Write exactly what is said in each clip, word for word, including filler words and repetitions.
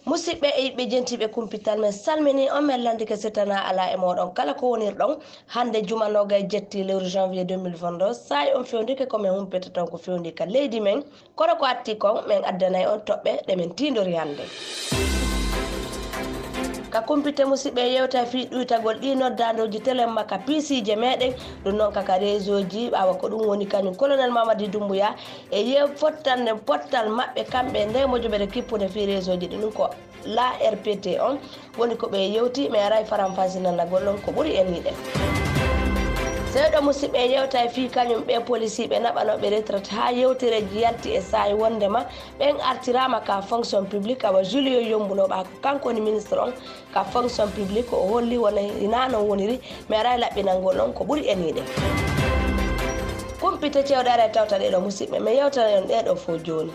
musidɓe e yiɓɓe jentiɓe kumpital men salmini on men landi ke setana ala e moɗon kala ko wonirɗon hande jumanoga e jetti lewru janvier deux mille vingt-deux sayi on fewndike komin humpeta tan ko fewndi ka leydi men kono ko atti kon min addanayi on toɓɓe ɗe min tindori hande ka kumpite musidɓe yewta fi ɗuytagol ɗi noddadoji télé makka pisije meɗen ɗum noon kaka réseau ji ɓawa ko ɗum woni kañum colonel Mamady Doumbouya e yew fottanne pottal maɓɓe kamɓe nde mojoɓere kippude fi réseau ji ɗi ɗum ko la R P T on woni koɓe yewti mi aray faram fasinanagol ɗon ko ɓuuri en yiɗen seyɗo musidɓe yewta e fi kañum ɓe policier ɓe naɓanoɓe retraite ha yewtereji yalti e sayi wondema ɓen artirama ka fonction publique awa Julio Yombunoɓa ko kanko woni ministre on ka fonction publique o holli wona ina non woniri mi ara laɓɓinangol on ko ɓuuri en yiɗen kumpite cewɗare tawta ɗeɗo musidɓe mi yewtana on ɗeɗo fo joni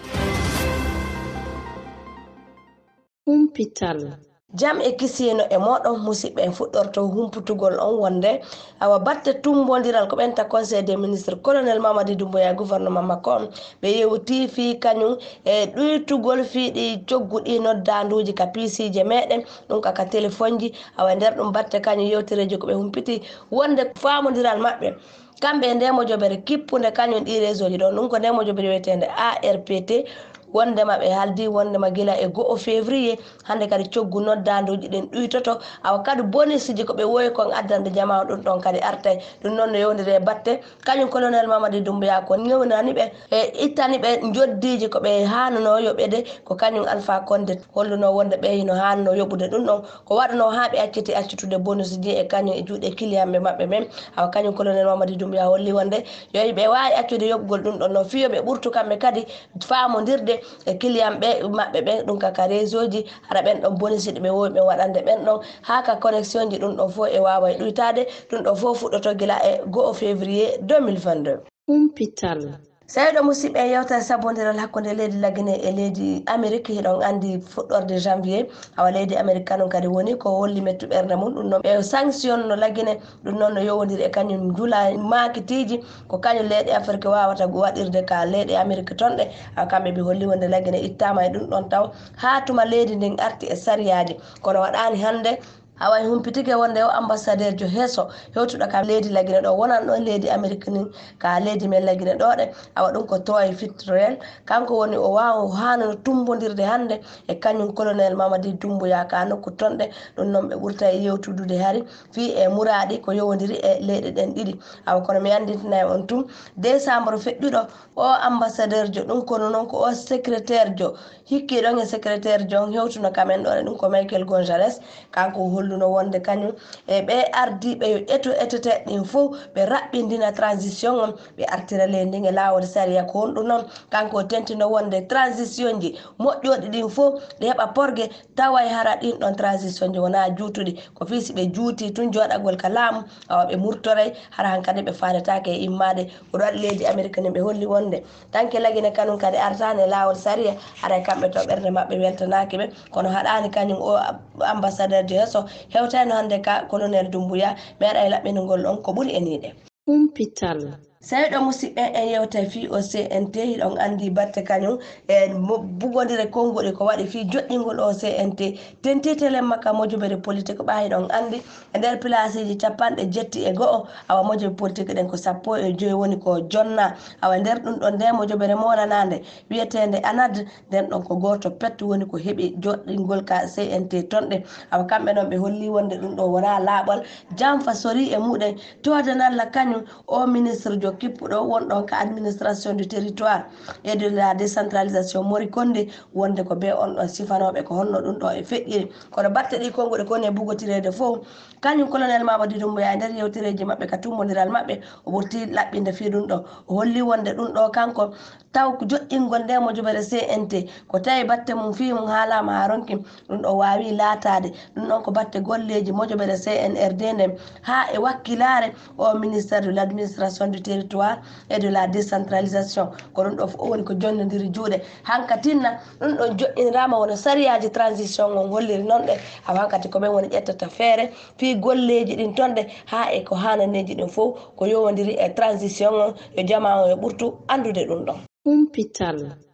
kumpital jam e kisino e moɗon musidɓe en fuɗɗorto humputugol on wonde awa batte tumbodiral ko ɓenta conseil des ministres colonel Mamady Doumbouya gouvernement makko on ɓe yewti fi kañum e ɗuytugol fiiɗi cogguɗi noddanduji ka pisije meɗen ɗum kaka téléphone ji awa nder ɗum batte kañum yewtereji ko ɓe humpiti wonde famodiral maɓɓe kamɓe nde mojoɓere kippude kañum ɗi réseau ji ɗon ɗum ko nde mojoɓere wiyetede A R P T wondema ɓe haldi wondema gila e go'o février hande kadi coggu noddanduji ɗen ɗuytoto awa kadi bonus ji ko ɓe woyi kon addande jama ɗum ɗon kadi artay ɗum noon no yewdiri e batte kañum colonel Mamady Doumbouya ko ñewnani ɓe e ittani ɓe joddiji ko ɓe hanno yoɓede ko kañum Alpha Condé holluno wonde ɓe no hanno yoɓude ɗum ɗon ko waɗano ha ɓe acciti accitude bonus ji e kañum e juuɗe client ɓe maɓɓe men awa kañum colonel Mamady Doumbouya holli wonde yo ɓe wawi accude yoɓgol ɗum ɗon no fiyoɓe ɓurtu kamɓe kadi famodirde e client ɓe maɓɓe ɓen ɗum kaka réseau ji hara ɓen ɗon bonus ɗi ɓe wowi ɓe waɗande ɓen ɗon ha ka connexion ji ɗum ɗon fo e wawa e ɗuytade ɗum ɗon fo fuɗɗoto gila e go'o février deux mille vingt-deux kumpital seyɗo musidɓe yewta sabodiral hakkude leydi Laguine e leydi Amérique hiɗon andi fuɗɗorde janvier awa leydi Amérique kanon kadi woni ko holli mettu ɓerde mum ɗum noon ɓe sanction no Laguine ɗum noon no yowodiri e kañum juula makitiji ko kañum leyɗe Afrique wawata waɗirde ka leyɗe Amérique ton ɗe awa kamɓe ɓe holli wonde Laguine ittama e ɗum ɗon taw ha tuma leydi ndin arti e sariyaji kono waɗani hande awa humpitike wonde o ambassadeur jo heeso hewtuɗo ka leydi Laguine ɗo wonan ɗon leydi Amérique ni ka leydi men Laguine ɗo ɗe awa ɗum ko Troy Fitzgerald kanko woni o wawa hano tumbodirde hande e kañum colonel Mamady Doumbouya ka nokku ton ɗe ɗum noon ɓe ɓurta e yewtudude hari fi e muradi ko yowodiri e leyɗe ɗen ɗiɗi awa kono mi anditinayi on tum décembre feƴƴuɗo o ambassadeur jo ɗum kono noon ko o secrétaire jo hikki ɗon e secrétaire jo hewtuno kamen ɗo ɗum ko Michael Gonzales kanko holluno wonde kañum e ɓe ardiɓe yo eto etete ɗin fof ɓe raɓɓindina transition on ɓe artira leydi ndin e lawol saria ko honɗum noon kanko tentino wonde transition ji moƴƴoɗi ɗin fof ɗe heɓa porgue tawa e hara ɗin ɗon transition ji wona juutuɗi ko fiisi ɓe juuti tun joɗagol ka laamu awa ɓe murtoray hara hankadi ɓe fadetake e immade oɗo waɗi leydi Amérique ni ɓe holli wonde tanke Laguine kañum kadi artani e lawol saria haray kamɓe to ɓerde mabɓe weltanaki ɓe kono haɗani kañum o ambassadeur de heeso hewtayno hande ka colonel Doumbouya meeɗa e laɓɓinugol ɗon ko ɓuuri en yiɗe kumpital seyɗo musidɓe en yewta fi o C N T hiɗon andi batte kañum e bugodire konngol ko waɗi fi joɗɗingol o C N T tentitele makka mojoɓere politique ɓa hiɗon andi e nder place ji capanɗe jetti e go'o awa mojoɓe politique ɗen ko sappo e joyi woni ko jonna awa nder ɗum ɗon nde mojoɓere molanade wiyetede anad nden ɗon ko goto petto woni ko heeɓi joɗɗingol ka C N T ton ɗe awa kamɓe noon ɓe holli wonde ɗum ɗo wona laaɓal janfa sori e muɗen todanalla kañum o ministre jo kippuɗo wonɗon ka administration du territoire et de la décentralisation Mori Condé wonde ko be on ɗon sifanoɓe ko honno ɗum ɗo e feƴƴiri kono batte ɗi konguɗe koni e bugotirede fof kañum colonel Mamady Doumbouya e nder yewtereji maɓɓe ka tummodiral maɓɓe o ɓurti laɓɓinde fi ɗum ɗo o holli wonde ɗum ɗo kanko taw joɗɗingol nde mojoɓere C N T ko tawi batte mum fi mum haalama ha ronki ɗum ɗo wawi laatade ɗum ɗon ko batte golleji mojoɓere C N R D nden ha e wakkilare o ministère de l' administration du territoire et de la décentralisation ko ɗum ɗo fof woni ko jonnodiri juuɗe hankatinna ɗum ɗon joɗɗinirama wono sariyaji transition on holliri noon ɗe awa hankati ko ɓen woni ƴettata feere fi golleji ɗin ton ɗe ha e ko hananeji ɗin fof ko yowodiri e transition on yo jama o e ɓurtu andude ɗum ɗon kumpital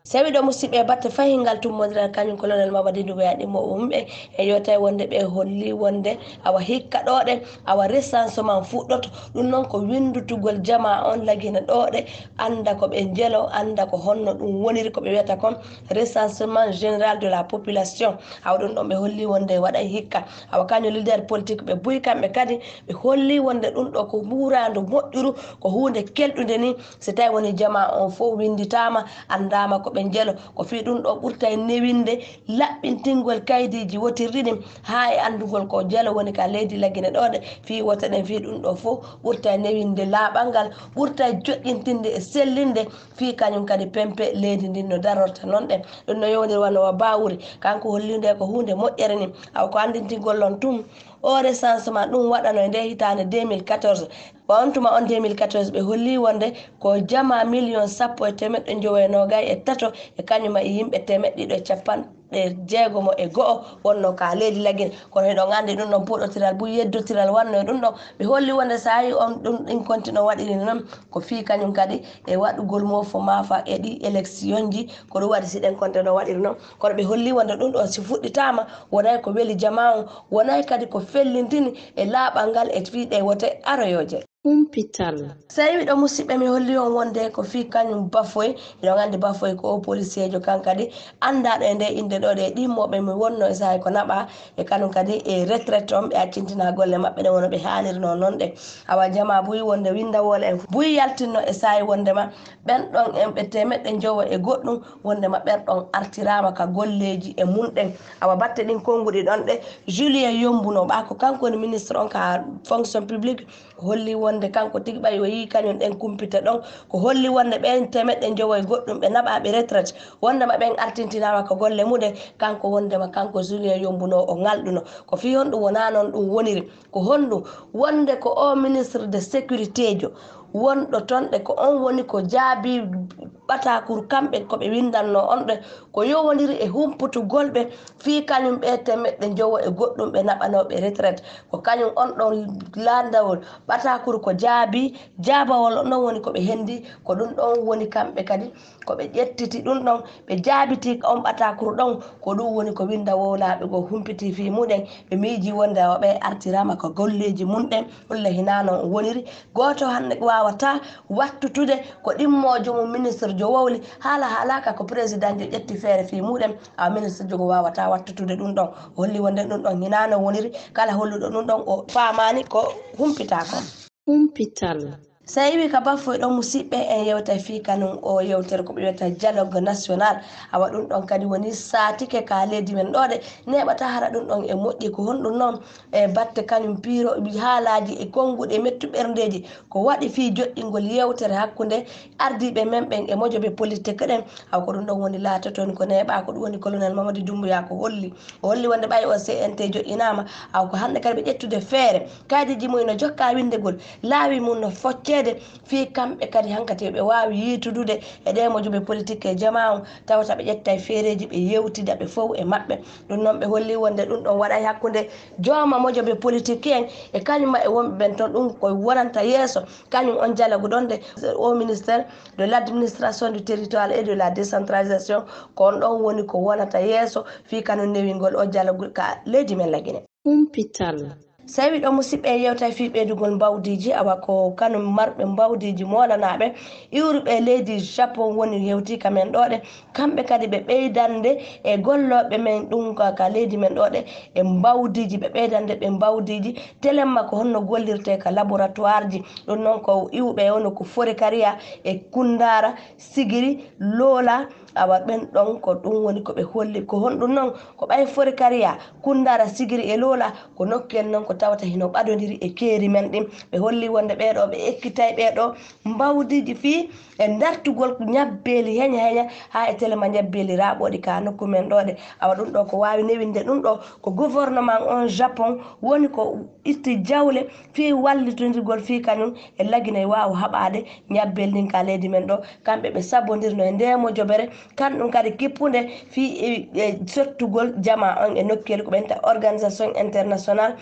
sawi ɗo musidɓe batte fahingal tummodiral kañum colonel Mamady Doumbouya yaɗimo umɓe e yewtay wonde ɓe holli wonde awa hikka ɗoɗe awa recensement fuɗɗoto ɗum noon ko windutugol jama on lagina ɗoɗe anda ko ɓe jeelo anda ko honno ɗum woniri ko ɓe wiyata kon recensement général de la population awa ɗum ɗon ɓe holli wonde waɗay hikka awa kañum leader politique ɓe buy kamɓe kadi ɓe holli wonde ɗum ɗo ko ɓurandu moƴƴuru ko hunde kelɗude ni so tawi woni jama on fof winditama andama ko ɓe jeelo ko fi ɗum ɗo ɓurta e newinde laɓɓintingol kaydiji wotirɗi ɗin ha e andugol ko jeelo woni ka leydi lagine ɗoɗe fi wota ɗen fi ɗum ɗo fof ɓurta e newinde laaɓal ngal ɓurta e joƴƴintinde e sellinde fi kañum kadi pempe leydi ndin no darorta noon ɗen ɗum no yowdir wanno wa bawuri kanko hollinde ko hunde moƴƴere ni aw ko andintigol on tum o recensement ɗum waɗano e nde hitande deux mille quatorze on tuma on deux mille quatorze ɓe holli wonde ko jama million sappo e temeɗɗe jowo e nogay e tato e kañuma e yimɓe temeɗɗe ɗiɗo e capanɗe jeegomo e go'o wonno ka leydi lagine kono eɗon andi ɗum ɗon puɗɗotiral buy yeddotiral wanno e ɗum ɗon ɓe holli wonde sa yi on ɗum ɗin continue waɗiri noon ko fi kañum kadi e waɗugol mofo mafa e ɗi élection ji ko ɗum waɗi si ɗen continue waɗiri noon kono ɓe holli wonde ɗum ɗon si fuɗɗitama wonay ko weeli jama on wonay kadi ko fellintini e laaɓal ngal e fiiɗe wote aroyoje humpital so tawi ɗo musidɓe mi holli on wonde ko fi kañum bafoy eɗon andi bafoy ko o policier jo kan kadi andaɗo e nde inde ɗo ɗe ɗimmoɓe mi wonno e sahay ko naɓa e kañum kadi e retraite on ɓe accintina golle mabɓe ɗe wono ɓe haalirno noon ɗe awa jama buyi wonde windawole en buyi yaltinno e sahay wondema ɓen ɗon en ɓe temeɗɗe jowo e goɗɗum wondema ɓen ɗon artirama ka golleji e munɗen awa batte ɗin konnguɗi ɗon ɗe Julien Yombuno ɓa ko kanko woni ministre on ka fonction publique holli wonde kanko tigi ɓayi o yi kañum ɗen kumpita ɗon ko holli wonde ɓen temeɗɗe jowo e goɗɗum ɓe naɓaɓe retraite wondema ɓen artintinama ko golle muɗen kanko wondema kanko Julien Yombuno o ngalɗuno ko fi honɗum wona noon ɗum woniri ko honɗum wonde ko o ministre de sécurité jo wonɗo toon ɗe ko on woni ko jaabi ɓatakuru kamɓe koɓe windanno on ɗe ko yowodiri e humputugol ɓe fi kañum ɓe temeɗɗe jowo e goɗɗum ɓe naɓanoɓe retraite ko kañum on ɗon landawol ɓatakuru ko jaabi jaabawol on ɗon woni koɓe hendi ko ɗum ɗon woni kamɓe kadi koɓe ƴettiti ɗum ɗon ɓe jaabiti on ɓatakuru ɗon ko ɗum woni ko winda wowlaɓe go humpiti fi muɗen ɓe miiji wonde awaɓe artirama ko golleji munɗen ɗulle hinano woniri goto hande wawata wattutude ko ɗimmojo mum ministre jo wowli haala haalaka ko président jo ƴetti feere fi muɗen awa ministre jogo wawata wattutude ɗum ɗon holli wonde ɗum ɗon hinano woniri kala holluɗo ɗum ɗon o famani ko humpita kon humpital so yiwi ka bafoy ɗon musidɓe en yewta fi kanum o yewtere ko ɓe wiyata dialogue national awa ɗum ɗon kadi woni satike ka leydi men ɗoɗe neɓata hara ɗum ɗon e moƴƴi ko honɗum noon e batte kañum piiro haalaji e konnguɗi e mettu ɓerdeji ko waɗi fi joɗɗingol yewtere hakkude ardiɓe men ɓen e mojoɓe politique ɗen aw ko ɗum ɗon woni laatoton ko neɓa ko ɗum woni colonel Mamady Doumbouya ko holli o holli wonde ɓayi o C N T joƴƴinama aw ko hande kadi ɓe ƴettude feere kaydiji mum no jokka windegol laawi mum no focce fi kamɓe kadi hankati ɓe wawi yitudude e ɗe mojoɓe politique e jama on tawata ɓe ƴetta e feereji ɓe yewtida ɓe fof e maɓɓe ɗum noon ɓe holli wonde ɗum ɗon waɗay hakkude jooma mojoɓe politique en e kañuma e wonɓe ɓen toon ɗum koye wonanta yeeso kañum on dialogue ɗon de au ministère de l' administration du territoire et de la décentralisation ko on ɗon woni ko wonata yeeso fi kañum newingol o dialogue ka leydi men lagine humpital so tawi ɗo musidɓe yewta fi ɓeydugol mbawdiji awa ko kanum marɓe mbawdiji molanaɓe iwruɓe leydi Japon woni hewtika men ɗoɗe kamɓe kadi ɓe ɓeydande e golloɓe men ɗum ka leydi men ɗoɗe e mbawdiji ɓe ɓeydande ɓe mbawdiji telemma ko honno gollirte ka laboratoire ji ɗum noon ko iwɓe ono ko forikaria e kundara sigiri loola awa ɓen ɗon ko ɗum woni koɓe holli ko honɗum noon ko ɓay forikaria kundara sigiri e loola ko nokkel noon ko tawata hino ɓadodiri e keeri men ɗin ɓe holli wonde ɓeɗo ɓe ekkitay ɓeɗo mbawdiji fi e dartugol ñabbeli heña heña ha e telema ñabbeli raɓoɗi ka nokku men ɗoɗe awa ɗum ɗo ko wawi newinde ɗum ɗo ko gouvernement on Japon woni ko itti jawle fi wallitodirgol fi kañum e lagine wawa haɓade ñabbel ndin ka leydi men ɗo kamɓe ɓe sabbodirno e ndemo jobere kanɗum kadi kippude fi e sottugol jama on e nokkel ko ɓenta organisation international pour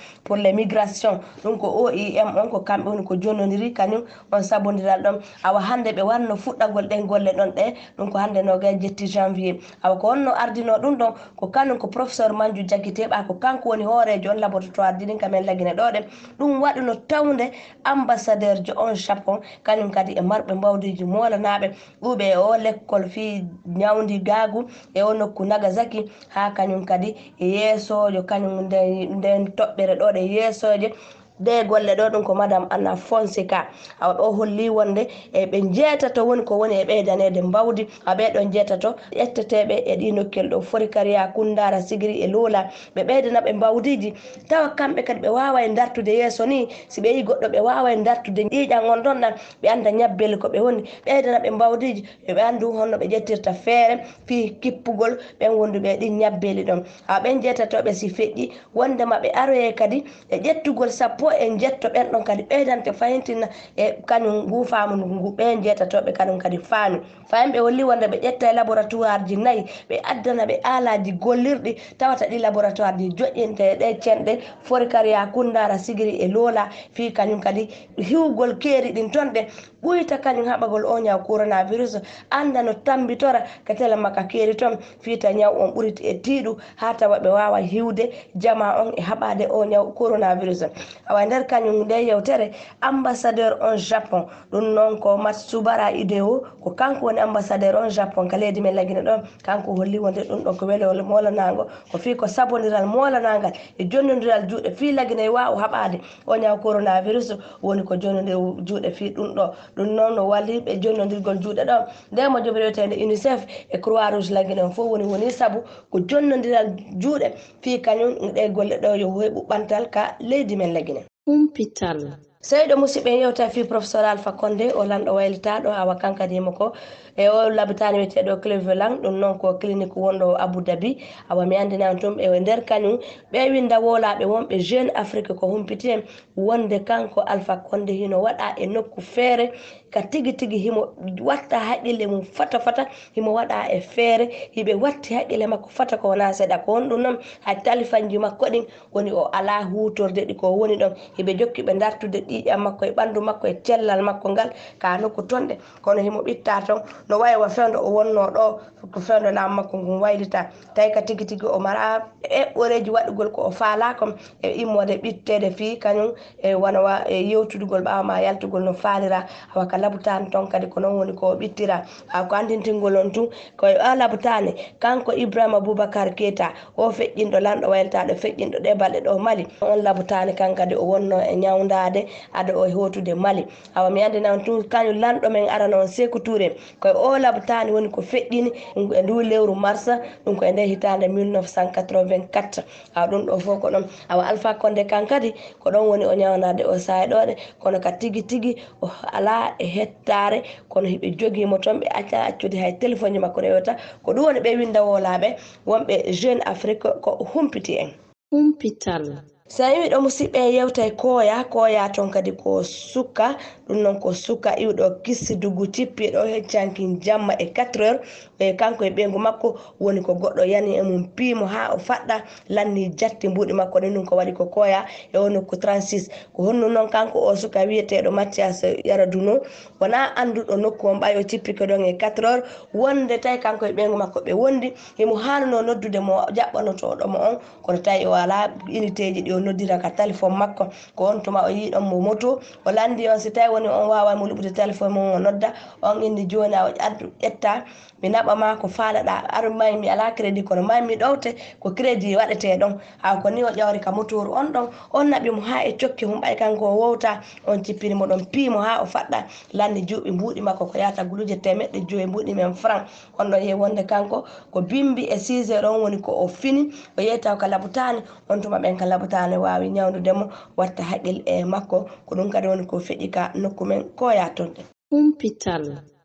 golle migration ɗum ko O I M on ko kamɓe woni ko jonnodiri kañum on sabodiral ɗon awa hande ɓe wanno fuɗɗagol ɗen golle ɗon ɗe ɗum ko hande no gay jetti janvier awa ko wonno ardino ɗum ɗon ko kañum ko professeur Manju Jakiteɓa ko kanko woni hoorejo on laboratoire dinin kamen lagine ɗo ɗe ɗum waɗi no tawde ambassadeur jo on Japon kañum kadi e marɓe mbawdiji molanaɓe ɓuuɓe e o l'école fi ñawdi gagu e o nokku Nagasaki ha kañum kadi e yeesojo kañum nden toɓɓere ɗo ɗe yeesoje de golle ɗo ɗum ko madame Anna Fonseca awa ɗo holli wonde e ɓe jeetato woni ko woni e ɓeydanede mbawdi ha ɓeɗon jeetato ƴetteteɓe e ɗi nokkel ɗo Forikaria Kundara Sigiri e Lula ɓe ɓeydana ɓe mbawdiji tawa kamɓe kadi ɓe wawa e dartude yeeso ni si ɓe yi goɗɗo ɓe wawa e dartude ƴiƴan on ɗon ɗan ɓe anda ñabbeli ko ɓe woni ɓeydana ɓe mbawdiji yoɓe andu honno ɓe ƴettirta feere fi kippugol ɓen wonduɓe ɗin ñabbeli ɗon ha ɓen jeetatoɓe si feƴƴi wondema ɓe aroye kadi e ƴettugol sappo en jetto ɓen ɗon kadi ɓeydante fayitina e kañum ngu faamu ngu ɓen jeetatoɓe kañum kadi faami fayin ɓe holli wonde ɓe ƴetta e laboratoire ji nayyi ɓe addana ɓe aalaji gollirɗi tawata ɗi laboratoire ji joƴƴinte ɗe cenɗe Forikaria Kundara Sigiri e Lola fi kañum kadi hiwgol keeri ɗin ton ɗe ɓuyta kañum haɓagol o ñaw coronavirus anda no tambitora ka tele makka keeri toon fiita ñaw on ɓuriti e tiiɗu ha tawa ɓe wawa hiwde jama on e haɓade o ñaw coronavirus awa nder kañum nde yewtere ambassadeur on Japon ɗum noon ko Matsubara Hideo ko kanko woni ambassadeur on Japon ka leydi men lagine ɗon kanko holli wonde ɗum ɗon ko welewol molanago ko fi ko sabodiral molanagal e jonnodiral juuɗe fi lagine e wawa haɓade o ñaw coronavirus woni ko jonnodir juuɗe fi ɗum ɗo ɗum noon no walliɓe jonnodirgol juuɗe ɗon nde mo joɓi wiyetede UNICEF e Croix Rouge lagine on fof woni woni saabu ko jonnodiral juuɗe fi kañum ɗe golle ɗo yo hoy ɓuɓɓantal ka leydi men lagine humpital seyɗo musidɓe yewta fi professeur Alpha Condé o lamɗo waylitaɗo awa kankadima ko e o labitani wiyeteɗo Cleveland ɗum noon ko clinique wonɗo Abu Dhabi awa mi andinama tum e nder kañum ɓe winda wolaɓe wonɓe Jeune Afrique ko humpiti en wonde kanko Alpha Condé hino waɗa e nokku feere ka tigi tigi himo watta haqqille mum fata fata himo waɗa e feere hiɓe watti haqqille makko fata ko wona seeɗa ko won ɗum noon hay talifanji makko ɗin woni o ala hutorde ɗi ko woni ɗon hiɓe jokki ɓe dartude ƴiƴam makko e ɓandu makko e cellal makko ngal ka nokku tonɗe kono himo ɓitta ton no wayiwa fewdo o wonno ɗo ko fewdo lam makko ngun waylita tawi ka tigi tigi o mara eɓɓoreji waɗugol ko o faala kom e immode ɓittede fi kañum e wona e yewtudugol ɓawma yaltugol no faalira awa ka labutani ton kadi ko noon woni ko ɓittira ha ko andintingol on tun koye o labutani kanko Ibrahima Boubacar Keita o feƴƴinɗo lanɗo waylitaɗo feƴƴinɗo ɗe balɗe ɗo Mali on labutani kankadi o wonno e ñawdade ada o hotude Mali awa mi andina tun kañum lanɗo men arano on Sékou Touré koye o labutani woni ko feƴƴini e ndu lewru mars ɗum ko e nde hitande mille neuf cent quatre-vingt-quatre awa ɗum ɗo fof ko ɗon awa Alpha Condé kankadi ko ɗon woni o ñawnade o saye ɗoɗe kono ka tigi tigi o ala e hettare kono hiɓe joguimo toon ɓe acca accude hay téléphone ji makko rewata ko ɗum woni ɓe winda wolaɓe wonɓe Jeune Afrique ko humpiti en humpital so wi ɗo musidɓe yewtay koya koya ton kadi ko suka ɗum noon ko suka iwɗo kissidugu cippiɗo heccanki jamma e quatre heures e kanko e ɓeygu makko woni ko goɗɗo yani e mum piimo ha o faɗɗa lanni jatti mbuɗi makko ɗen ɗum ko waɗi ko koya e o nokku trente-six ko honno noon kanko o suka wiyeteɗo Mathias Yaraduno wona anduɗo nokku on ɓay o cippike ɗon e quatre heures wonde tawi kanko e ɓeygu makko ɓe wondi himo hanno noddude mo jaɓɓanotoɗomo on kono tawi o ala unité ji ɗi o noddira ka téléphone makko ko on tuma o yi ɗon mo moto o landi on si tawi woni on wawa mo luɓude téléphone mum o nodda on indi joni a addu ƴetta mi naɓama ko faalaɗa ar may mi ala crédit kono may mi ɗowte ko crédit waɗete ɗon ha ko ni o ƴawri ka motoru on ɗon on naɓimo ha e cokki hum ɓay kanko o wowta on cippinimo ɗon piimo ha o faɗɗa landi juuɓi mbuɗi makko ko yata guluje temeɗɗe joyi mbuɗi men franc on ɗon yehi wonde kanko ko bimbi e six heures on woni ko o fini o yeytaw ka labutani on tuma ɓen ka labutani wawi ñawdudemo watta haqqil e makko ko ɗum kadi woni ko feƴƴi ka nokku men koya tonɗe humpital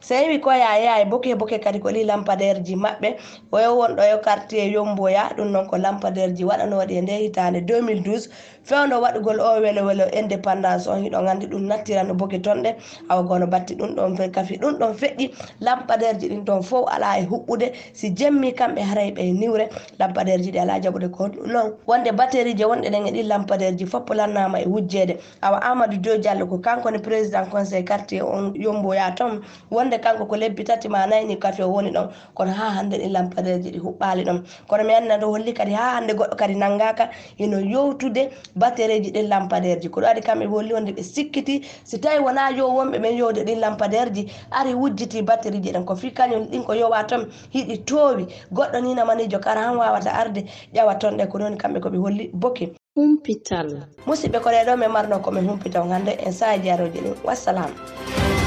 so wi ko ya yaay boke boke kadi ko li lampadaire ji mabbe o yo wonɗo yo quartier Yomboya ɗum non ko lampadaire ji waɗano waɗi e nde hitande deux mille douze fewno waɗugol o welo welo indépendance on hiɗo gandi ɗum nattirano boke tonɗe awa gono batti ɗum ɗon fe kafi ɗum ɗon feƴƴi lampadaire ji ɗin ɗon fof ala e huɓɓude si jemmi kamɓe haray ɓe niwre lampadaire ji ɗi ala jaɓude ko non wonde batterie ji wonɗe ɗen e ɗi lampadaire ji fopp lannama e wujjede awa Amadou Dio Diallo ko kanko ne président conseil quartier on Yomboya ton wonde kanko ko lebbi tati ma nayni kafe woni ɗon kono ha hande ɗi lampadaire ji ɗi huɓɓali ɗon kono mi annda ɗo holli kadi ha hande goɗɗo kadi nangaka ino yowtude batterie ji ɗin lampadaire ji ko ɗo adi kamɓe holli wonde ɓe sikkiti si tawi wona yo wonɓe ɓen yowde ɗin lampadaire ji ari wujjiti batterie ji ɗen ko fi kañum ɗin ko yowa ton hiɗi towi goɗɗo ni namanijo kara han wawata arde ƴawa ton ɗe ko noon kamɓe koɓe holli boke humpital musidɓe ko ɗeɗo min marno komin humpita on hande en sahaji jaroji ɗin wassalam.